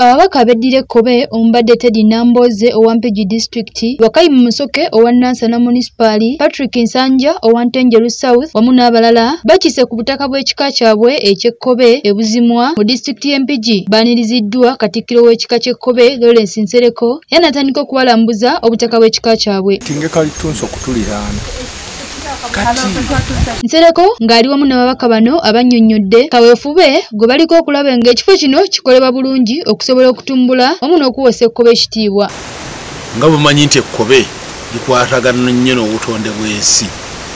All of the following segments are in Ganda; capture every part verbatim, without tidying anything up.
Ababaka beddira Ekkobe omumbadde Teddy Namboze owa Mpigi District, Wakayima Musoke owa Nansana Municipal, Patrick Nsanja owa Ntenjeru South wamu n'abalala bakise ku butaka bw'ekika kyabwe eky'Ekkobe ebuzimwa mu disitulikiti y'e Mpigi. Baaniriziddwa Katikkiro w'ekika ky'Ekkobe Lawrence Nsereko yanatandika okubalambuza obutaka bw'ekika kyabwe. Tingekalitunso kutuliraana Nsereko ng'ali wamu n'ababaka bano abannyonnyodde kaweefube gwe baliko okulaba ng'ekifo kino kikolebwa bulungi okusobola okutumbula wamu n'okuwosa Ekkobe ekitiibwa. Nga bumanyi nti Ekkobe likwatagana nnyo n'obutonde bw'ensi.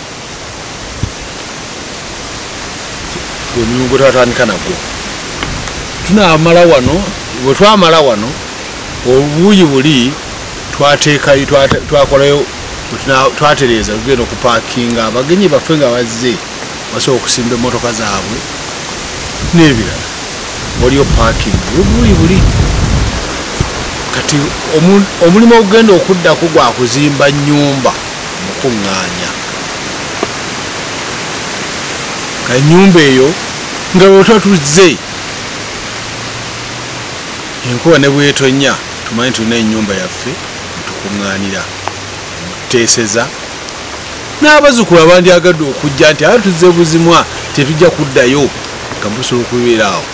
Omulimu gwe twatandika nagwo tunaamala wano, bwe twamala wano obuuyi buli twateekayo twakolayo twatereeza tugenda okupaakinga abagenyi baffe nga bazze basobola okusimba emmotoka zaabwe n'ebirala. Waliyo paakingi obuuyi buli kati omulimu ogenda okuddako gwa kuzimba nnyumba mukuŋŋaanya. Ennyumba eyo nga bwetwa tuzze enkuba ne bwetonnya tumanyi tulina ennyumba yaffe tukuŋŋaanira muteeseza n'abazzukulu abandyagadde okujja nti ate tuzze buzimwa tetujja kuddayo nga busobola okubeera awo.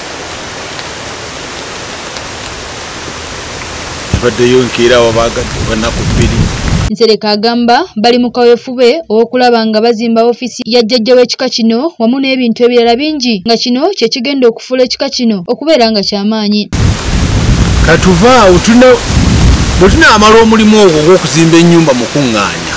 Ebaddeyo nkeera awo baagadde banaku bbiri. Nsereko agamba bali mu kaweefube okulaba nga bazimba ofiisi ya jjajja w'ekika kino wamu n'ebintu ebirala bingi nga kino kye kigenda okufuula ekika kino okubeera nga kyamaanyi. Katuva awo bwe tunaamala omulimu ogwo ogw'okuzimba ennyumba mukuŋŋaanya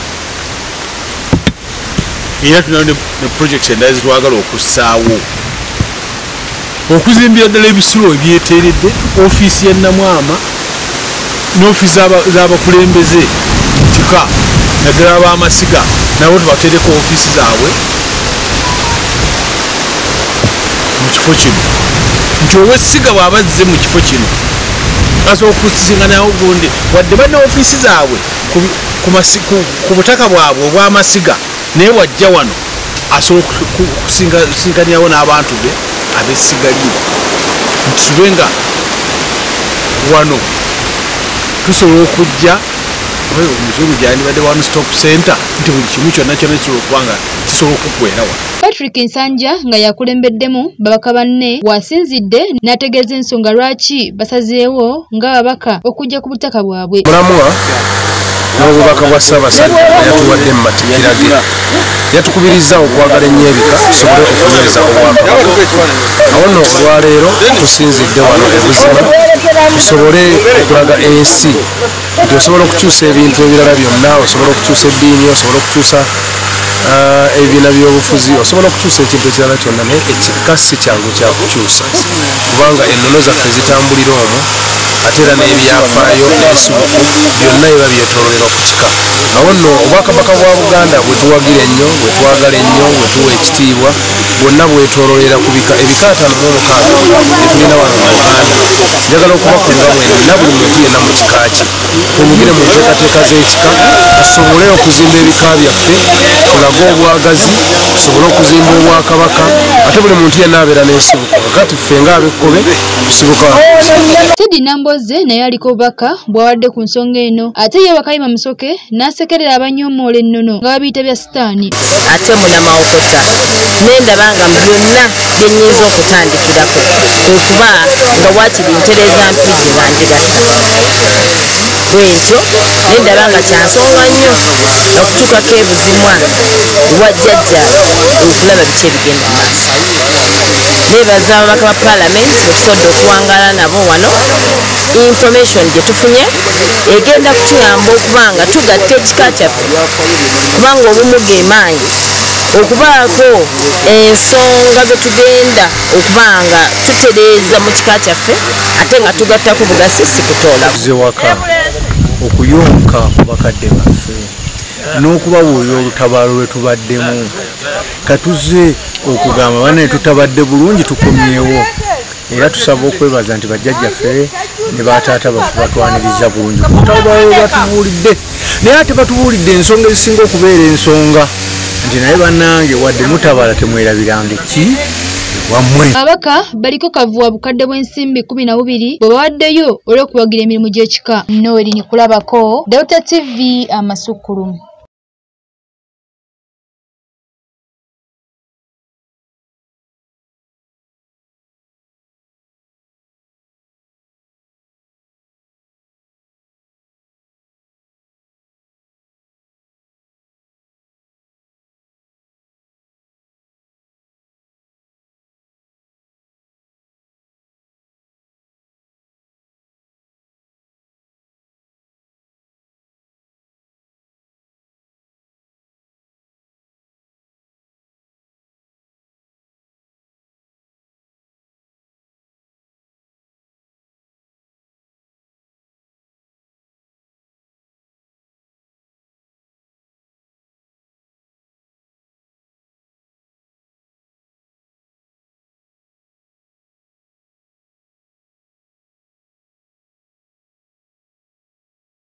era tulina ne projekiti endala zetwagala okussaawo okuzimbira ddala ebisulo ebyeteeredde ofiisi ya Namwama n'ofiisi z'abakulembeze kika naddala ab'amasiga nabo tubateereko ofiisi zaabwe mu kifo kino nti ow'essiga bw'aba azze mu kifo kino asobola okusisinganyawo gundi wadde balina ofiisi zaabwe ku butaka bwabwe obw'amasiga naye wajja wano asobola okusisinganyawo n'abantu be ab'essiga lye nti tube nga wano tusobola okujja omuzungu gyandibadde one stop center nti buli kimu kyonna kyonna kisobola okuba nga kisobola okuggwera wano. Patrick Nsanja nga yakulembeddemu babaka banne wasinzidde n'ategeeza ensonga lwaki basazeewo nga babaka okujja ku butaka bwabwe. Mulamwa n'obubaka bwa Ssaabasajja yatuwadde mu matikira ge yatukubiriza okwagala ennyo ebika tusobole okunyweza obwakabaka. Awo nno olwaleero tusinzidde wano ebuzima tusobole okulaga ensi nti osobola okukyusa ebintu ebirala byonna, osobola okukyusa eddiini, osobola okukyusa ebibiina by'obufuzi, osobola okukyusa ekintu ekirala kyonna, naye ekika si kyangu kyakukyusa kubanga ennono zaffe zitambulira omwo ate era n'ebyafaayo n'ebisubuku byonna biba byetoololera ku kika. Awo nno obwakabaka bwa Buganda bwe tuwagira ennyo, bwe twagala ennyo, bwe tuwa ekitiibwa bwonna bwetoololera ku bika ebika ataano mu mukaaga bye tulina wano mu Uganda. Njagala okubakunga mwenna buli muntu yenna mu kika kye tunyigire mu nteekateeka z'ekika tusobole okuzimba ebika byaffe, tulage obwagazi, tusobole okuzimba obwakabaka ate buli muntu yenna abeera n'ensibuko. Kakati ffe ng'ab'Ekkobe tusibuka. Teddy Namboze naye aliko obubaka bw'awadde ku nsonga eno ate ye Wakayima Musoke n'asekerera abanyomoola ennono nga babiyita bya sitaani. Ate munamaokota nendaba nga mu byonna bye nnyinza okutandikirako okuba nga waakiri ntereeza Mpigi nga ndigatta bwentyo nendaba nga kyansonga nnyo okutuukako ebuzimwa ewa jjajja okulaba biki ebigenda maaso. Neebaza ababaka ba paalamenti betusobodde okuwangaala nabo wano. Information gye tufunye egenda kutuyamba okuba nga tugatta ekika kyaffe kubanga obumu ge maanyi okubaako ensonga ze tugenda okuba nga tutereeza mu kika kyaffe ate nga tugattako bugasi si kutoolaku. Waka okuyonka ku bakadde baffe n'okubabuulira olutabaalo lwe tubaddemu katuze okugamba bane tutabadde bulungi tukomyewo era tusaba okwebaza nti bajjajjaffe ne bataata baffe batwaniriza bulungi ku lutabaalo batubuulidde naye ate batubuulidde ensonga ezisinga okubeera ensonga nti naye bannange wadde mutabala temwerabiranga ki wammwe. Ababaka baliko kavuwa bukadde bw'ensimbi kumi na bubiri bwe bawaddeyo olw'okuwagira emirimu gy'ekika. Noel Nikulabako, Delta T V Amasukulu.